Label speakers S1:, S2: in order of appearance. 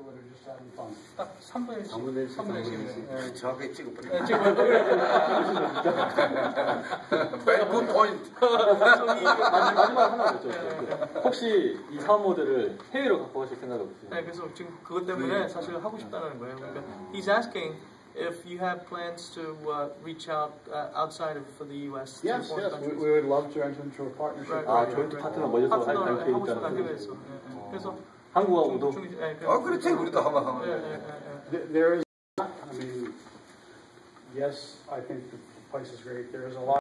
S1: or just having fun?
S2: 딱 3분의 1씩. 3분의 1씩.
S3: 정확하게 찍어버려.
S2: 네, 찍어버려.
S3: 굿 포인트.
S4: 마지막 하나 여쭤볼게요. 혹시 이 사업 모델을 해외로 갖고 가실 생각 없으세요?
S2: 네, 그래서 지금 그것 때문에 사실 하고 싶다는 거예요. 그러니까 he's asking if you have plans to reach out outside of for the U.S.
S1: Yes, yes, we would love to enter into a partnership.
S4: 아, 조인트 파트너 먼저 할 계획이
S2: 하고 싶다
S4: 있다는
S2: 해외에서. 그래서
S4: 한국하고도.
S3: 그렇지, 우리도 하면.
S1: There is, I mean, yes, I think the place is great. There is a lot.